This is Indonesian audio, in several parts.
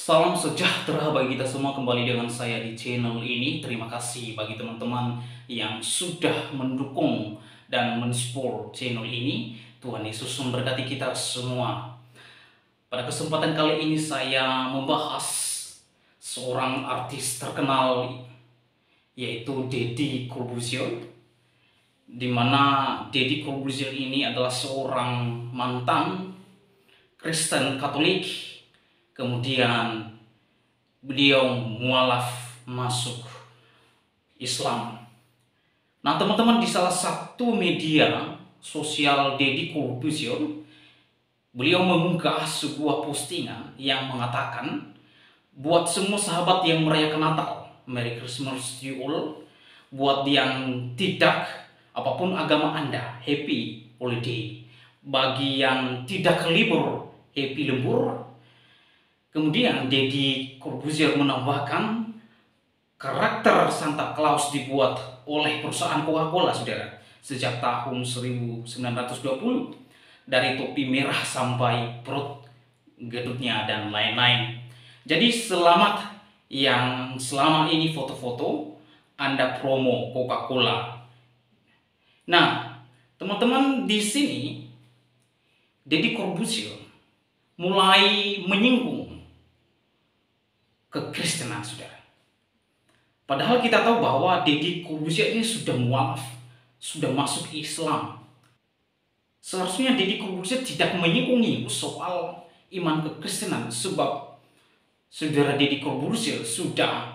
Salam sejahtera bagi kita semua, kembali dengan saya di channel ini. Terima kasih bagi teman-teman yang sudah mendukung dan mensupport channel ini. Tuhan Yesus memberkati kita semua. Pada kesempatan kali ini saya membahas seorang artis terkenal, yaitu Deddy Corbuzier, di mana Deddy Corbuzier ini adalah seorang mantan Kristen Katolik. Kemudian beliau mualaf masuk Islam. Nah teman-teman, di salah satu media sosial Deddy Corbuzier, beliau mengunggah sebuah postingan yang mengatakan, buat semua sahabat yang merayakan Natal, Merry Christmas to you all. Buat yang tidak, apapun agama Anda, Happy Holiday. Bagi yang tidak libur, Happy Lembur. Kemudian Deddy Corbuzier menambahkan, karakter Santa Claus dibuat oleh perusahaan Coca-Cola, saudara, sejak tahun 1920, dari topi merah sampai perut gedutnya dan lain-lain. Jadi selamat yang selama ini foto-foto Anda promo Coca-Cola. Nah, teman-teman, di sini Deddy Corbuzier mulai menyinggung kekristenan, saudara. Padahal kita tahu bahwa Deddy Corbuzier ini sudah mualaf, sudah masuk Islam. Seharusnya Deddy Corbuzier tidak menyinggung soal iman kekristenan, sebab saudara Deddy Corbuzier sudah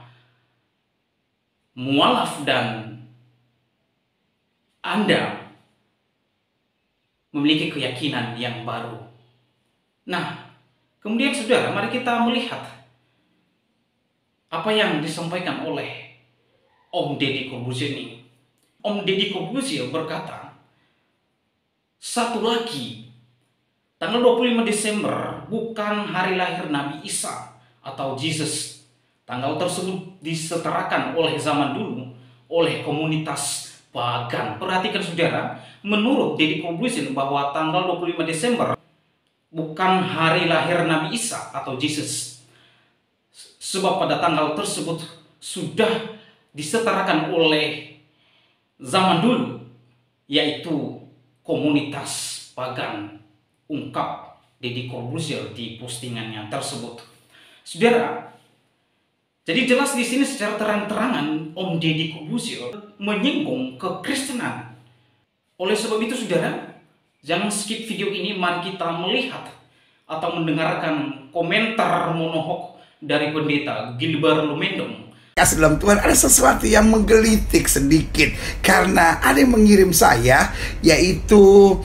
mualaf dan Anda memiliki keyakinan yang baru. Nah, kemudian saudara, mari kita melihat apa yang disampaikan oleh Om Deddy Corbuzier ini. Om Deddy Corbuzier berkata, satu lagi, tanggal 25 Desember bukan hari lahir Nabi Isa atau Jesus. Tanggal tersebut disetarakan oleh zaman dulu oleh komunitas pagan. Perhatikan saudara, menurut Deddy Corbuzier bahwa tanggal 25 Desember bukan hari lahir Nabi Isa atau Jesus. Sebab pada tanggal tersebut sudah disetarakan oleh zaman dulu, yaitu komunitas pagan, ungkap Deddy Corbuzier di postingannya tersebut. Saudara, jadi jelas di sini secara terang-terangan Om Deddy Corbuzier menyinggung kekristenan. Oleh sebab itu saudara, jangan skip video ini, mari kita melihat atau mendengarkan komentar monohok dari pendeta Gilbert Lumendong. Kasih dalam Tuhan, ada sesuatu yang menggelitik sedikit karena ada yang mengirim saya, yaitu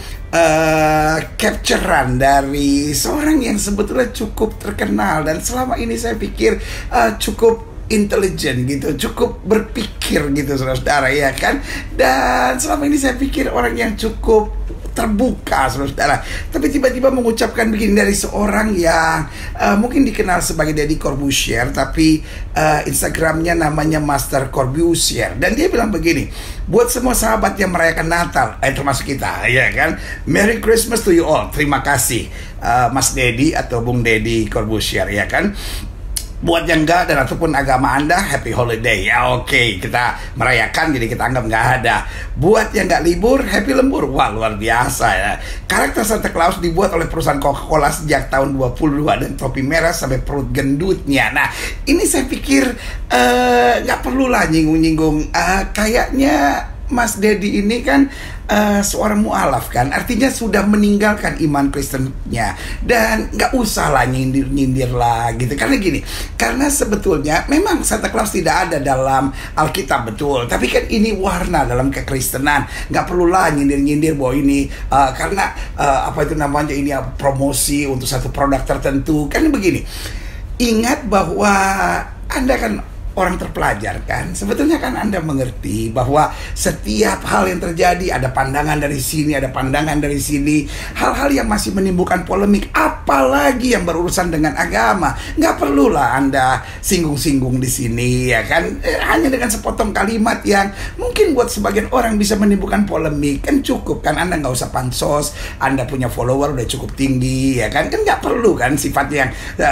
capturean dari seorang yang sebetulnya cukup terkenal dan selama ini saya pikir cukup intelijen gitu, cukup berpikir gitu, saudara-saudara, ya kan. Dan selama ini saya pikir orang yang cukup terbuka, saudara-saudara, tapi tiba-tiba mengucapkan begini dari seorang yang mungkin dikenal sebagai Deddy Corbuzier, tapi Instagramnya namanya Master Corbuzier, dan dia bilang begini, buat semua sahabat yang merayakan Natal, termasuk kita, ya kan, Merry Christmas to you all. Terima kasih Mas Deddy atau Bung Deddy Corbuzier, ya kan. Buat yang enggak dan ataupun agama Anda, Happy Holiday. Ya oke, kita merayakan jadi kita anggap nggak ada. Buat yang nggak libur, Happy Lembur. Wah, luar biasa ya. Karakter Santa Claus dibuat oleh perusahaan Coca-Cola sejak tahun 22 dan topi merah sampai perut gendutnya. Nah, ini saya pikir nggak perlulah nyinggung-nyinggung. Kayaknya Mas Deddy ini kan seorang mualaf kan, artinya sudah meninggalkan iman Kristennya dan nggak usah lah nyindir-nyindir lah gitu. Karena gini, karena sebetulnya memang Santa Claus tidak ada dalam Alkitab, betul, tapi kan ini warna dalam kekristenan. Nggak perlu lah nyindir-nyindir bahwa ini karena apa itu namanya, ini promosi untuk satu produk tertentu. Kan begini, ingat bahwa Anda kan orang terpelajar kan? Sebetulnya kan Anda mengerti bahwa setiap hal yang terjadi ada pandangan dari sini, ada pandangan dari sini. Hal-hal yang masih menimbulkan polemik, apalagi yang berurusan dengan agama. Nggak perlulah Anda singgung-singgung di sini, ya kan? Hanya dengan sepotong kalimat yang mungkin buat sebagian orang bisa menimbulkan polemik, kan cukup kan? Anda nggak usah pansos, Anda punya follower udah cukup tinggi, ya kan? Kan nggak perlu kan sifat yang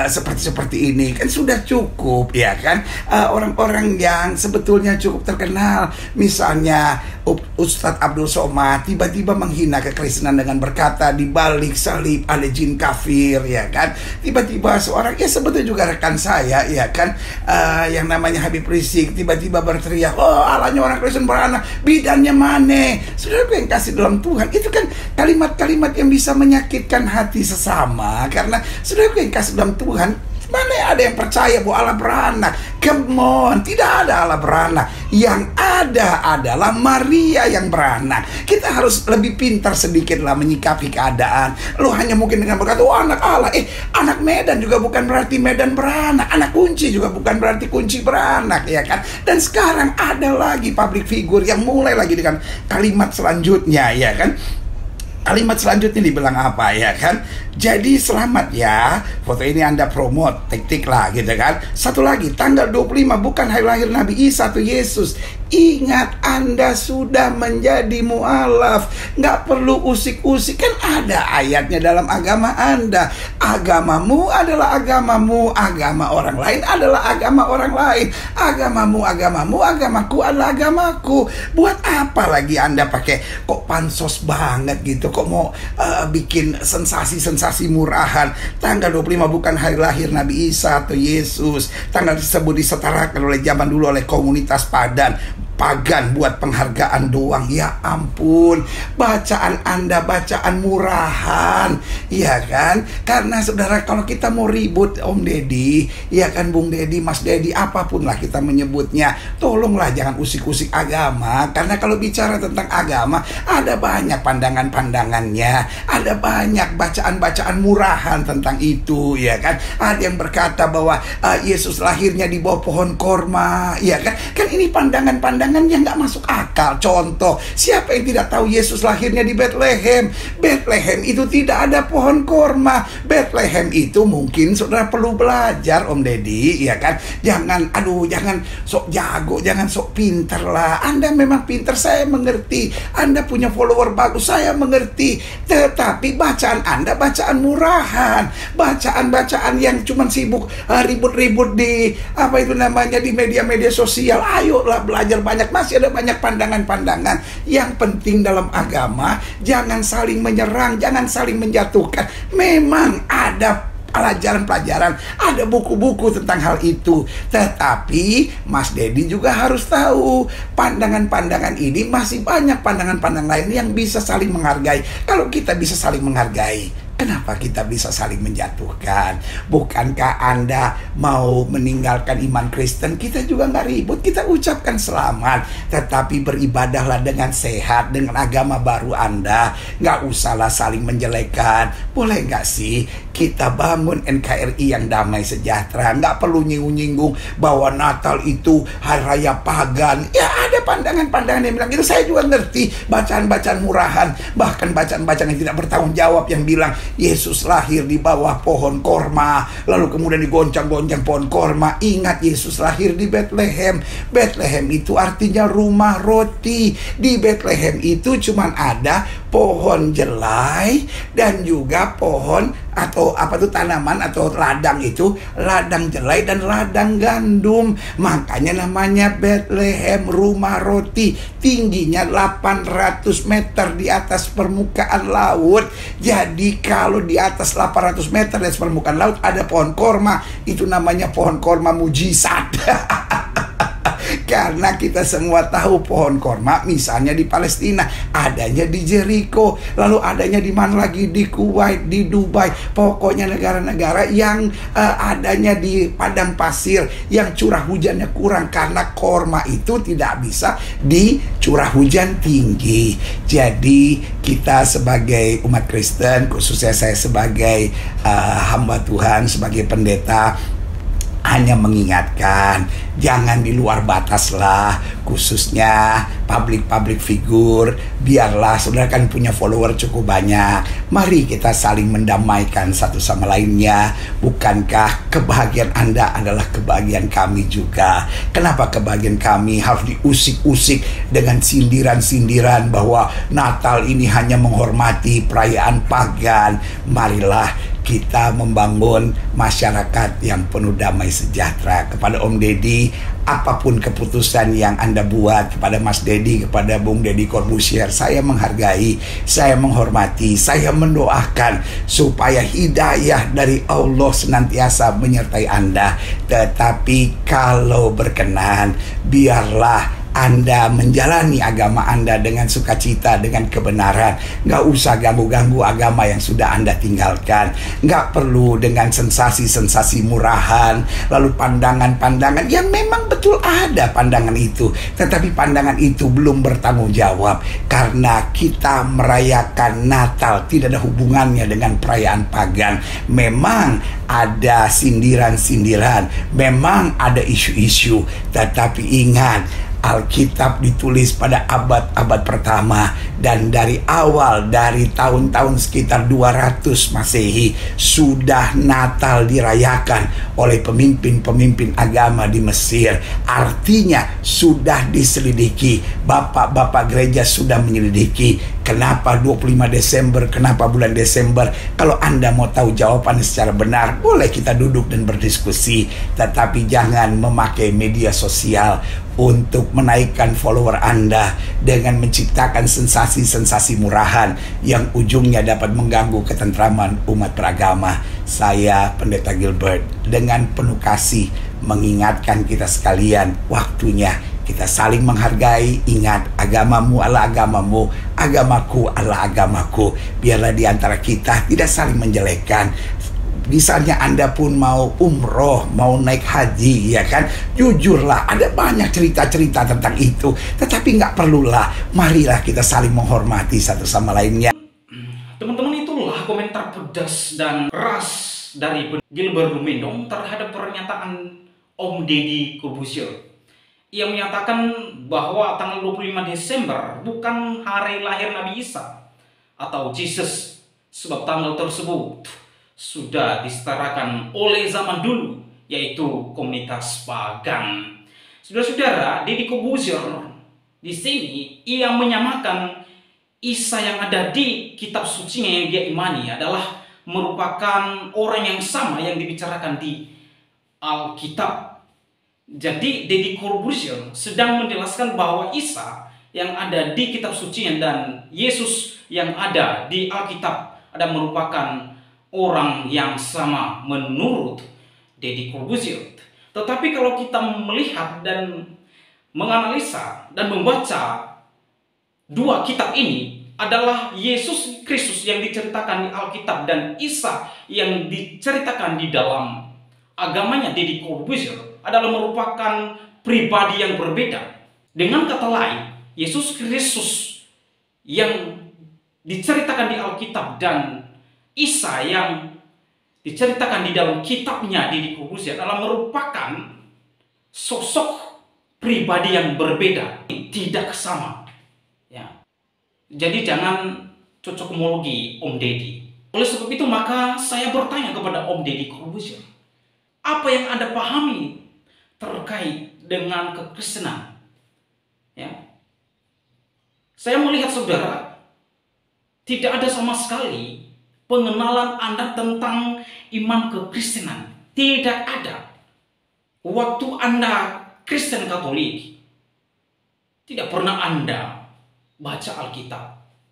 seperti ini, kan sudah cukup, ya kan? Orang-orang yang sebetulnya cukup terkenal, misalnya Ustadz Abdul Somad tiba-tiba menghina kekristenan dengan berkata di balik salib ada jin kafir, ya kan? Tiba-tiba seorang, ya sebetulnya juga rekan saya, ya kan, yang namanya Habib Rizik tiba-tiba berteriak, oh alanya orang Kristen beranak, bidannya mana? Saudara yang kasih dalam Tuhan, itu kan kalimat-kalimat yang bisa menyakitkan hati sesama. Karena saudara yang kasih dalam Tuhan, mana ada yang percaya bahwa Allah beranak? Come on, tidak ada Allah beranak. Yang ada adalah Maria yang beranak. Kita harus lebih pintar sedikit lah menyikapi keadaan. Lo hanya mungkin dengan berkata, oh anak Allah. Anak Medan juga bukan berarti Medan beranak. Anak kunci juga bukan berarti kunci beranak, ya kan? Dan sekarang ada lagi public figure yang mulai lagi dengan kalimat selanjutnya, ya kan? Kalimat selanjutnya dibilang apa, ya kan? Jadi selamat ya, foto ini Anda promote, tik-tik lah gitu kan. Satu lagi, tanggal 25 bukan hari lahir Nabi Isa atau Yesus. Ingat, Anda sudah menjadi mu'alaf. Nggak perlu usik-usik, kan ada ayatnya dalam agama Anda. Agamamu adalah agamamu, agama orang lain adalah agama orang lain. Agamamu agamamu, agamaku adalah agamaku. Buat apa lagi Anda pakai kok pansos banget gitu, kok mau bikin sensasi-sensasi murahan. Tanggal 25 bukan hari lahir Nabi Isa atau Yesus. Tanggal tersebut disetarakan oleh zaman dulu oleh komunitas pagan buat penghargaan doang. Ya ampun, bacaan Anda bacaan murahan, ya kan? Karena saudara, kalau kita mau ribut Om Deddy, ya kan Bung Deddy, Mas Deddy, apapun lah kita menyebutnya, tolonglah jangan usik-usik agama. Karena kalau bicara tentang agama, ada banyak pandangan-pandangannya, ada banyak bacaan-bacaan murahan tentang itu, ya kan? Ada yang berkata bahwa Yesus lahirnya di bawah pohon korma, ya kan? Kan ini pandangan-pandangan yang nggak masuk akal. Contoh, siapa yang tidak tahu Yesus lahirnya di Bethlehem? Bethlehem itu tidak ada pohon korma. Bethlehem itu mungkin saudara perlu belajar Om Deddy, ya kan? Jangan sok jago, jangan sok pinter lah. Anda memang pinter, saya mengerti. Anda punya follower bagus, saya mengerti. Tetapi bacaan Anda bacaan murahan, bacaan-bacaan yang cuma sibuk ribut-ribut di di media-media sosial. Ayolah belajar banyak. Masih ada banyak pandangan-pandangan. Yang penting dalam agama, jangan saling menyerang, jangan saling menjatuhkan. Memang ada pelajaran-pelajaran, ada buku-buku tentang hal itu. Tetapi Mas Deddy juga harus tahu, pandangan-pandangan ini masih banyak pandangan-pandangan lain yang bisa saling menghargai. Kalau kita bisa saling menghargai, kenapa kita bisa saling menjatuhkan? Bukankah Anda mau meninggalkan iman Kristen? Kita juga nggak ribut, kita ucapkan selamat. Tetapi beribadahlah dengan sehat, dengan agama baru Anda. Nggak usahlah saling menjelekan. Boleh nggak sih kita bangun NKRI yang damai sejahtera? Nggak perlu nyinggung-nyinggung bahwa Natal itu hari raya pagan. Ya ada pandangan-pandangan yang bilang itu. Saya juga ngerti bacaan-bacaan murahan, bahkan bacaan-bacaan yang tidak bertanggung jawab yang bilang Yesus lahir di bawah pohon korma, lalu kemudian digoncang-goncang pohon korma. Ingat, Yesus lahir di Bethlehem. Bethlehem itu artinya rumah roti. Di Bethlehem itu cuma ada pohon jelai dan juga pohon atau tanaman atau ladang, itu ladang jelai dan ladang gandum. Makanya namanya Bethlehem, rumah roti. Tingginya 800 meter di atas permukaan laut. Jadi kalau di atas 800 meter di atas permukaan laut ada pohon korma, itu namanya pohon korma mujizat. Karena kita semua tahu pohon korma misalnya di Palestina, adanya di Jericho, lalu adanya di mana lagi, di Kuwait, di Dubai. Pokoknya negara-negara yang adanya di padang pasir, yang curah hujannya kurang, karena korma itu tidak bisa di curah hujan tinggi. Jadi kita sebagai umat Kristen, khususnya saya sebagai hamba Tuhan, sebagai pendeta, hanya mengingatkan, jangan di luar batas lah, khususnya public figur. Biarlah saudara kan punya follower cukup banyak, mari kita saling mendamaikan satu sama lainnya. Bukankah kebahagiaan Anda adalah kebahagiaan kami juga? Kenapa kebahagiaan kami harus diusik-usik dengan sindiran-sindiran bahwa Natal ini hanya menghormati perayaan pagan? Marilah kita membangun masyarakat yang penuh damai sejahtera. Kepada Om Deddy, apapun keputusan yang Anda buat, kepada Mas Deddy, kepada Bung Deddy Corbuzier, saya menghargai, saya menghormati, saya mendoakan supaya hidayah dari Allah senantiasa menyertai Anda. Tetapi kalau berkenan, biarlah Anda menjalani agama Anda dengan sukacita, dengan kebenaran. Nggak usah ganggu-ganggu agama yang sudah Anda tinggalkan. Nggak perlu dengan sensasi-sensasi murahan, lalu pandangan-pandangan yang memang betul ada pandangan itu, tetapi pandangan itu belum bertanggung jawab. Karena kita merayakan Natal tidak ada hubungannya dengan perayaan pagan. Memang ada sindiran-sindiran, memang ada isu-isu, tetapi ingat, Alkitab ditulis pada abad-abad pertama, dan dari awal, dari tahun-tahun sekitar 200 Masehi, sudah Natal dirayakan oleh pemimpin-pemimpin agama di Mesir. Artinya sudah diselidiki, bapak-bapak gereja sudah menyelidiki. Kenapa 25 Desember, kenapa bulan Desember? Kalau Anda mau tahu jawabannya secara benar, boleh kita duduk dan berdiskusi. Tetapi jangan memakai media sosial untuk menaikkan follower Anda dengan menciptakan sensasi-sensasi murahan yang ujungnya dapat mengganggu ketentraman umat beragama. Saya, Pendeta Gilbert, dengan penuh kasih mengingatkan kita sekalian, waktunya kita saling menghargai. Ingat, agamamu adalah agamamu, agamaku adalah agamaku. Biarlah di antara kita tidak saling menjelekkan. Misalnya Anda pun mau umroh, mau naik haji, ya kan? Jujurlah, ada banyak cerita-cerita tentang itu. Tetapi nggak perlulah, marilah kita saling menghormati satu sama lainnya. Teman-teman, itulah komentar pedas dan keras dari Gilbert Lumendong terhadap pernyataan Om Deddy Corbuzier. Ia menyatakan bahwa tanggal 25 Desember bukan hari lahir Nabi Isa atau Jesus, sebab tanggal tersebut sudah disetarakan oleh zaman dulu, yaitu komunitas pagan. Saudara-saudara, Deddy Corbuzier di sini ia menyamakan Isa yang ada di kitab sucinya yang dia imani adalah merupakan orang yang sama yang dibicarakan di Alkitab. Jadi Deddy Corbuzier sedang menjelaskan bahwa Isa yang ada di kitab sucinya dan Yesus yang ada di Alkitab ada merupakan orang yang sama menurut Deddy Corbuzier. Tetapi kalau kita melihat dan menganalisa dan membaca dua kitab ini, adalah Yesus Kristus yang diceritakan di Alkitab dan Isa yang diceritakan di dalam agamanya Deddy Corbuzier adalah merupakan pribadi yang berbeda. Dengan kata lain, Yesus Kristus yang diceritakan di Alkitab dan Isa yang diceritakan di dalam kitabnya Deddy Corbuzier adalah merupakan sosok pribadi yang berbeda, tidak sama. Ya. Jadi jangan cocokmologi Om Deddy. Oleh sebab itu maka saya bertanya kepada Om Deddy Corbuzier, apa yang Anda pahami terkait dengan kekristenan? Ya. Saya melihat saudara, tidak ada sama sekali pengenalan Anda tentang iman kekristenan. Tidak ada. Waktu Anda Kristen Katolik, tidak pernah Anda baca Alkitab.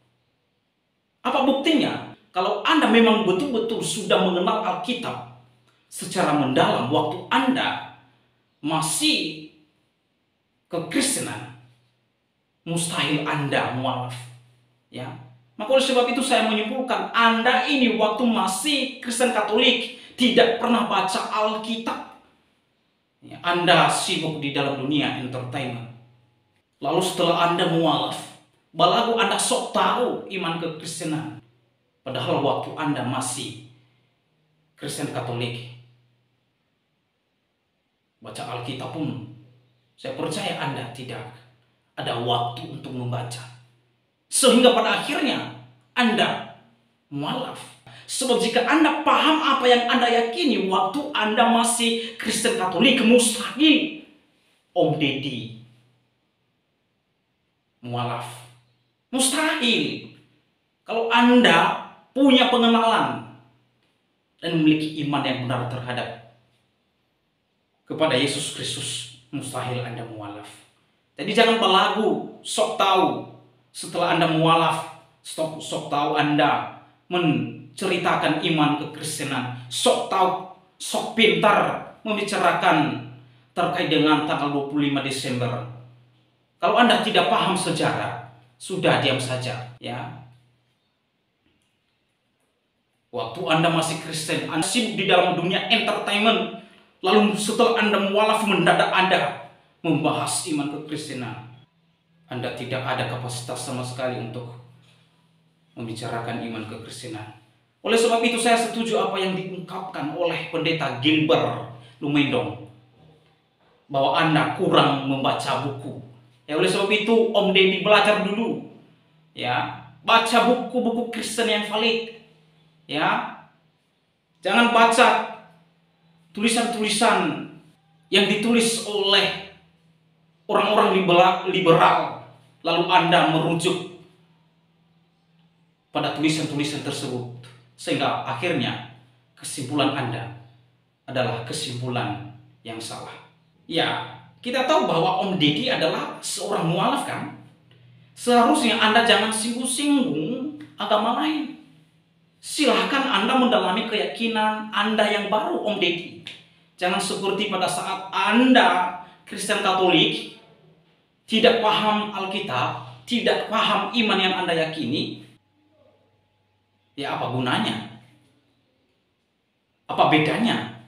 Apa buktinya? Kalau Anda memang betul-betul sudah mengenal Alkitab secara mendalam waktu Anda masih kekristenan, mustahil Anda mualaf. Ya. Maka oleh sebab itu saya menyimpulkan Anda ini waktu masih Kristen Katolik tidak pernah baca Alkitab. Ya, Anda sibuk di dalam dunia entertainment. Lalu setelah Anda mualaf, balagu Anda sok tahu iman kekristenan. Padahal waktu Anda masih Kristen Katolik, baca Alkitab pun saya percaya Anda tidak ada waktu untuk membaca. Sehingga pada akhirnya Anda mualaf. Sebab jika Anda paham apa yang Anda yakini waktu Anda masih Kristen Katolik, mustahil Om Deddy mualaf. Mustahil. Kalau Anda punya pengenalan dan memiliki iman yang benar terhadap kepada Yesus Kristus, mustahil Anda mualaf. Jadi jangan berlagu, sok tahu. Setelah Anda mualaf, sok tahu Anda menceritakan iman kekristenan. Sok tahu, sok pintar membicarakan terkait dengan tanggal 25 Desember. Kalau Anda tidak paham sejarah, sudah diam saja, ya. Waktu Anda masih Kristen, Anda sibuk di dalam dunia entertainment, lalu setelah Anda mualaf, mendadak Anda membahas iman kekristenan. Anda tidak ada kapasitas sama sekali untuk membicarakan iman kekristenan. Oleh sebab itu saya setuju apa yang diungkapkan oleh Pendeta Gilbert Lumendong, bahwa Anda kurang membaca buku. Ya, oleh sebab itu Om Deddy belajar dulu, ya, baca buku-buku Kristen yang valid, ya. Jangan baca tulisan-tulisan yang ditulis oleh orang-orang liberal, lalu Anda merujuk pada tulisan-tulisan tersebut, sehingga akhirnya kesimpulan Anda adalah kesimpulan yang salah. Ya, kita tahu bahwa Om Deddy adalah seorang mualaf, kan? Seharusnya Anda jangan singgung-singgung agama lain. Silahkan Anda mendalami keyakinan Anda yang baru, Om Deddy. Jangan seperti pada saat Anda Kristen Katolik, tidak paham Alkitab, tidak paham iman yang Anda yakini. Ya, apa gunanya? Apa bedanya?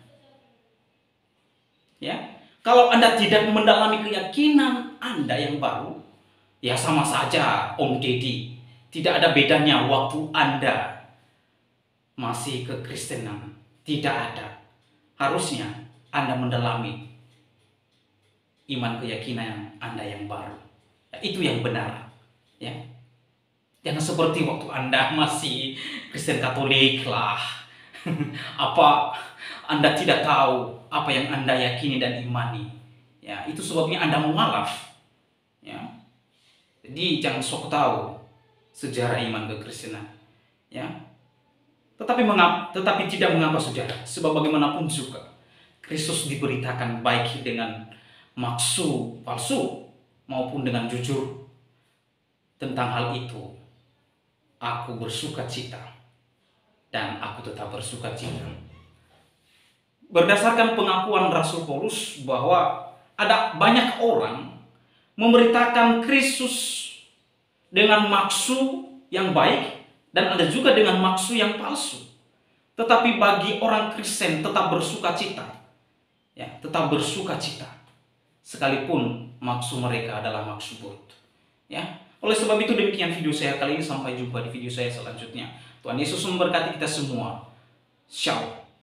Ya, kalau Anda tidak mendalami keyakinan Anda yang baru, ya sama saja Om Deddy. Tidak ada bedanya waktu Anda masih kekristenan. Tidak ada. Harusnya Anda mendalami iman keyakinan Anda yang baru. Ya, itu yang benar. Ya. Jangan seperti waktu Anda masih Kristen Katolik lah. Apa Anda tidak tahu apa yang Anda yakini dan imani. Ya, itu sebabnya Anda mualaf. Ya. Jadi jangan sok tahu sejarah iman kekristenan. Ya. Tetapi tidak mengapa saudara, sebab bagaimanapun juga Kristus diberitakan baik dengan maksud palsu maupun dengan jujur. Tentang hal itu aku bersuka cita, dan aku tetap bersuka cita. Berdasarkan pengakuan Rasul Paulus bahwa ada banyak orang memberitakan Kristus dengan maksud yang baik, dan ada juga dengan maksud yang palsu. Tetapi bagi orang Kristen tetap bersuka cita. Ya, tetap bersuka cita. Sekalipun maksud mereka adalah maksud buruk. Ya. Oleh sebab itu demikian video saya kali ini, sampai jumpa di video saya selanjutnya. Tuhan Yesus memberkati kita semua. Shalom.